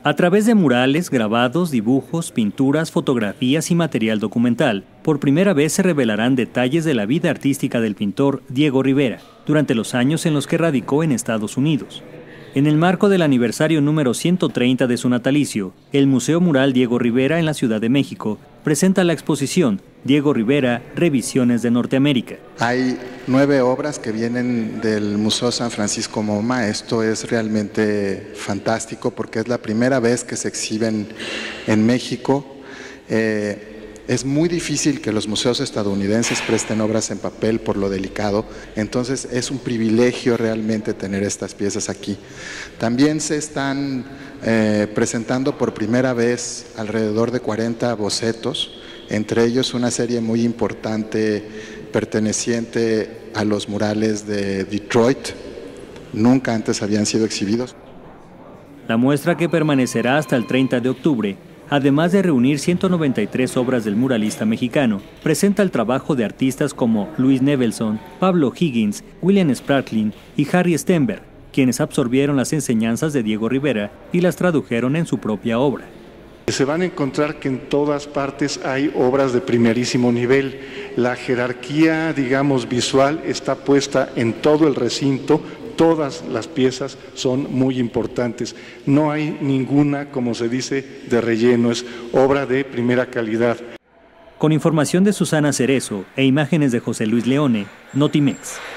A través de murales, grabados, dibujos, pinturas, fotografías y material documental, por primera vez se revelarán detalles de la vida artística del pintor Diego Rivera, durante los años en los que radicó en Estados Unidos. En el marco del aniversario número 130 de su natalicio, el Museo Mural Diego Rivera en la Ciudad de México presenta la exposición Diego Rivera, Revisiones de Norteamérica. Hay 9 obras que vienen del Museo San Francisco MoMA. Esto es realmente fantástico porque es la primera vez que se exhiben en México. Es muy difícil que los museos estadounidenses presten obras en papel por lo delicado, entonces es un privilegio realmente tener estas piezas aquí. También se están presentando por primera vez alrededor de 40 bocetos, entre ellos una serie muy importante perteneciente a los murales de Detroit. Nunca antes habían sido exhibidos. La muestra, que permanecerá hasta el 30 de octubre, además de reunir 193 obras del muralista mexicano, presenta el trabajo de artistas como Louis Nevelson, Pablo Higgins, William Spratling y Harry Stenberg, quienes absorbieron las enseñanzas de Diego Rivera y las tradujeron en su propia obra. Se van a encontrar que en todas partes hay obras de primerísimo nivel. La jerarquía, digamos, visual está puesta en todo el recinto. Todas las piezas son muy importantes. No hay ninguna, como se dice, de relleno. Es obra de primera calidad. Con información de Susana Cerezo e imágenes de José Luis Leone, Notimex.